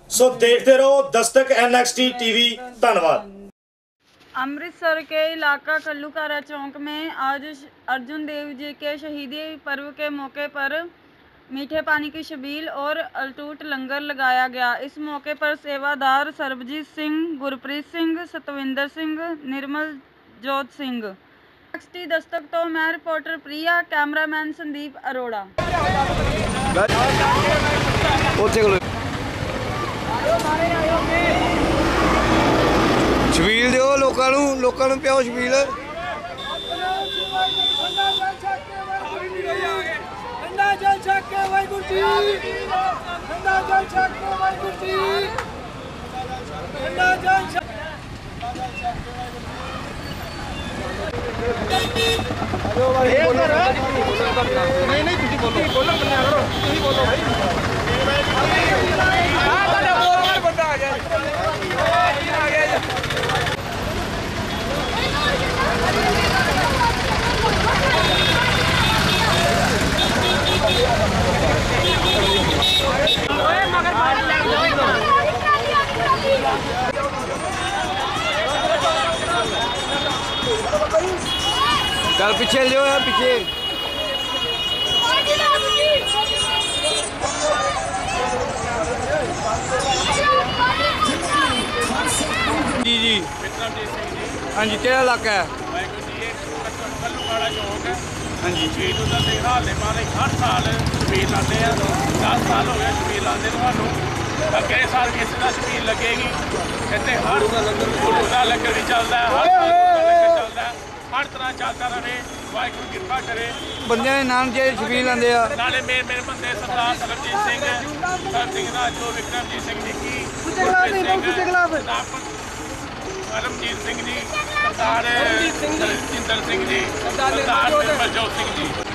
सो देखते रहो Dastak NXT TV. धन्यवाद। अमृतसर के इलाका कल्लूकारा चौक में आज अर्जुन देव जी के शहीदी पर्व के मौके पर मीठे पानी की छबील और अटूट लंगर लगाया गया। इस मौके पर सेवादार सरबजीत सिंह, गुरप्रीत सिंह, सतविंदर सिंह, निर्मल जोत सिंह। NXT दस्तक तो मैं रिपोर्टर प्रिया, कैमरामैन संदीप अरोड़ा। छबील दिओ लोकां नूं पिओ छबील। चल पीछे जो है पीछे। जी जी हाँ जी, केड़ा इलाका है? हाँ जी हर साल छबील लाते हैं। 10 साल हो गए छबील लाते थानू। अगले साल किसी का छबील लगेगी। कहते हर गुरु का लंगर भी चलता है, हर चलता है, हर तरह चलता रहे। वाहिगुरू कृपा करे। बंदे नाम जे छबील आंदे आ नाले मेरे बंदे सरदार सरबजीत सिंह, सर सिंह राजो, विक्रमजीत सिंह निक्की, परमजीत सिंह जी, सरदार जिंदर सिंह जी, सरदार निर्मल जोत सिंह जी।